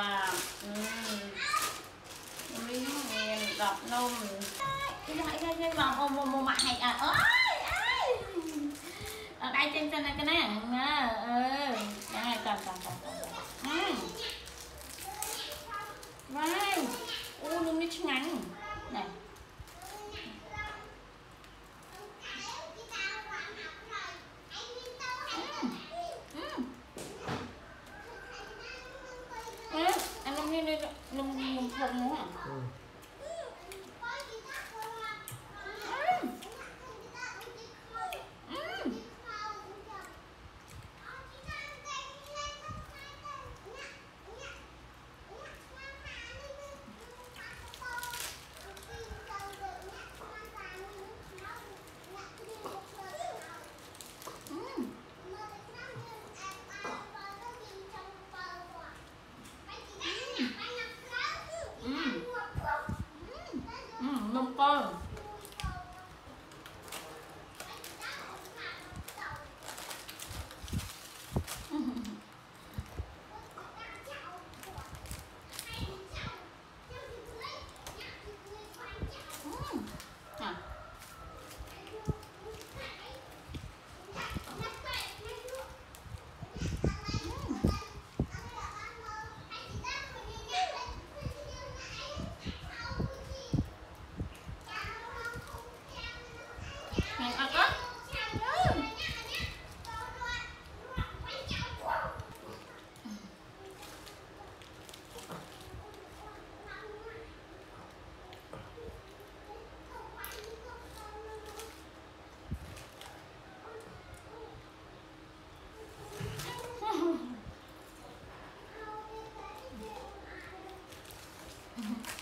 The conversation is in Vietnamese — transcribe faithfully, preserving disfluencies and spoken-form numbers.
Miếng đập nôm cái này cái cái mà mồm mồm mồm mại à ơi ơi ở đây trên trên này cái này ừ đây cầm cầm cầm cầm wow ô nó mới ngắn này anh nông như đây nông nông phồng nữa à nông con này ăn á Mm-hmm.